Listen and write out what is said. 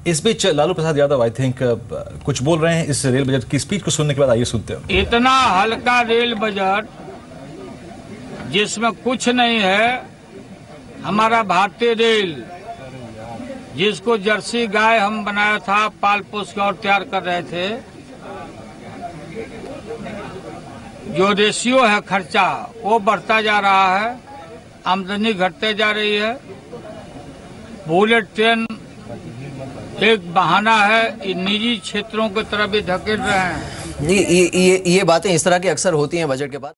इस बीच Lalu Prasad Yadav I think कुछ बोल रहे हैं इस रेल बजट की स्पीच को सुनने के बाद। आइए सुनते हैं। इतना हल्का रेल बजट जिसमें कुछ नहीं है। हमारा भारतीय रेल जिसको जर्सी गाय हम बनाया था, पाल पोस के और तैयार कर रहे थे, जो रेशियो है खर्चा वो बढ़ता जा रहा है, आमदनी घटते जा रही है। बुलेट ट्रेन एक बहाना है, निजी क्षेत्रों की तरफ भी धकेल रहे हैं। ये बातें इस तरह की अक्सर होती हैं बजट के बाद।